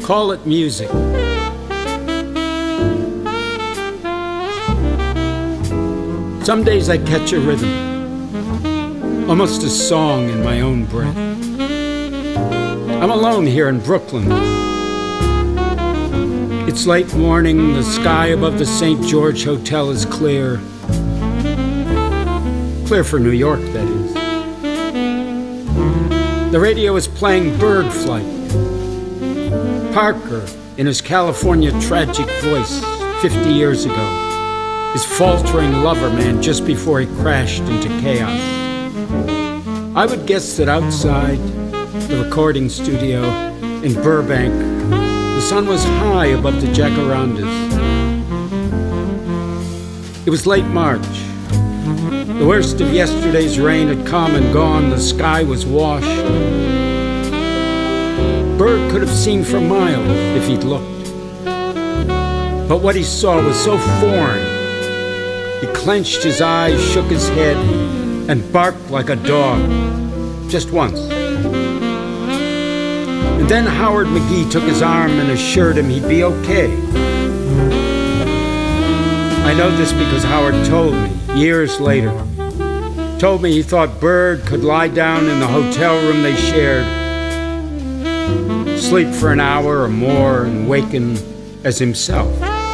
Call it music. Some days I catch a rhythm, almost a song in my own breath. I'm alone here in Brooklyn. It's late morning, the sky above the St. George Hotel is clear. Clear for New York, that is. The radio is playing Bird Flight. Parker, in his California tragic voice 50 years ago, his faltering lover man just before he crashed into chaos. I would guess that outside the recording studio in Burbank, the sun was high above the jacarandas. It was late March. The worst of yesterday's rain had come and gone. The sky was washed. Bird could have seen for miles if he'd looked. But what he saw was so foreign. He clenched his eyes, shook his head, and barked like a dog. Just once. And then Howard McGee took his arm and assured him he'd be okay. I know this because Howard told me, years later. Told me he thought Bird could lie down in the hotel room they shared, sleep for an hour or more, and waken as himself.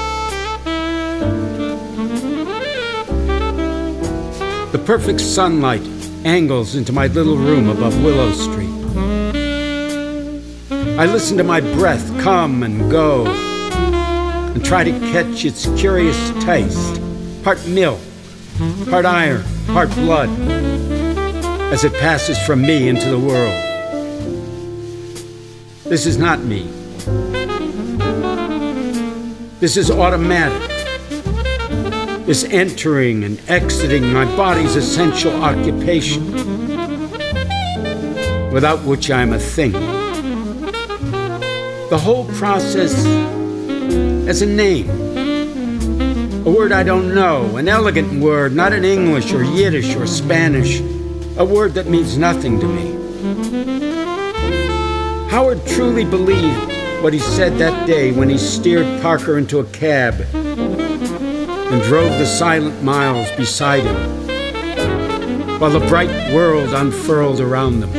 The perfect sunlight angles into my little room above Willow Street. I listen to my breath come and go and try to catch its curious taste, part milk, part iron, part blood, as it passes from me into the world. This is not me. This is automatic. This entering and exiting my body's essential occupation, without which I am a thing. The whole process has a name, a word I don't know, an elegant word, not in English or Yiddish or Spanish, a word that means nothing to me. Howard truly believed what he said that day when he steered Parker into a cab and drove the silent miles beside him, while the bright world unfurled around them.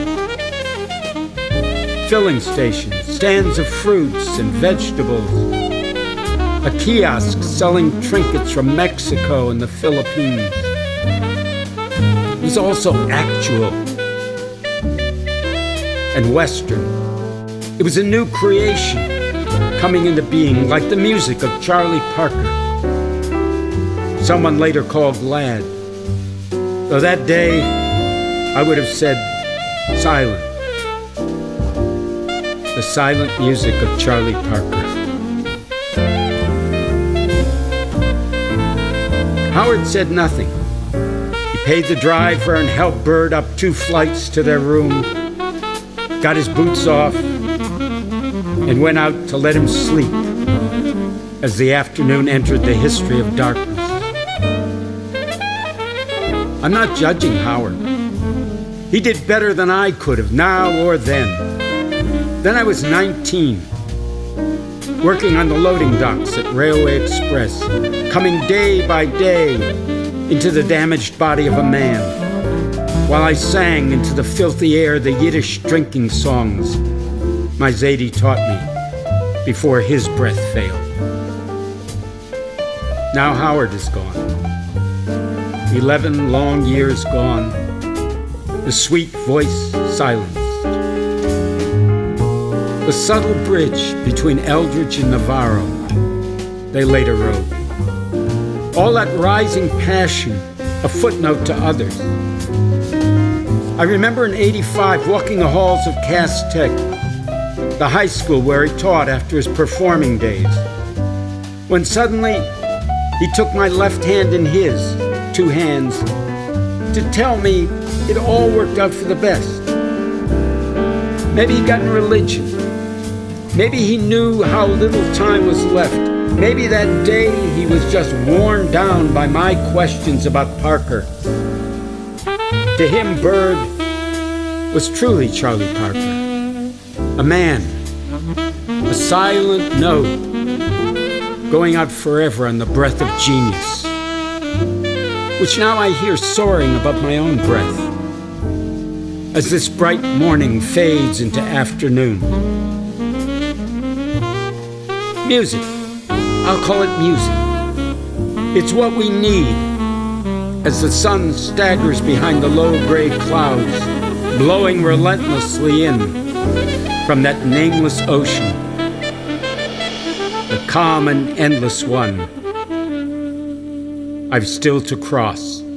Filling stations, stands of fruits and vegetables, a kiosk selling trinkets from Mexico and the Philippines. It was also actual and Western. It was a new creation coming into being, like the music of Charlie Parker. Someone later called glad, though that day I would have said silent. The silent music of Charlie Parker. Howard said nothing. He paid the driver and helped Bird up 2 flights to their room, got his boots off, and went out to let him sleep as the afternoon entered the history of darkness. I'm not judging Howard. He did better than I could have, now or then. Then I was 19, working on the loading docks at Railway Express, coming day by day into the damaged body of a man, while I sang into the filthy air the Yiddish drinking songs my Zadie taught me before his breath failed. Now Howard is gone. 11 long years gone, the sweet voice silenced. The subtle bridge between Eldridge and Navarro, they later wrote. All that rising passion, a footnote to others. I remember in '85 walking the halls of Cass Tech, the high school where he taught after his performing days, when suddenly he took my left hand in his, 2 hands, to tell me it all worked out for the best. Maybe he'd gotten religion. Maybe he knew how little time was left. Maybe that day he was just worn down by my questions about Parker. To him, Bird was truly Charlie Parker, a man a silent note going out forever on the breath of genius, which now I hear soaring above my own breath as this bright morning fades into afternoon. Music, I'll call it music. It's what we need as the sun staggers behind the low gray clouds, blowing relentlessly in from that nameless ocean, the calm and endless one I've still to cross.